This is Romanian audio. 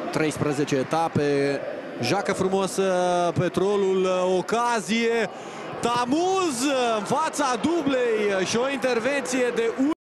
13 etape. Joacă frumos Petrolul, ocazie. Tamuz în fața dublei și o intervenție de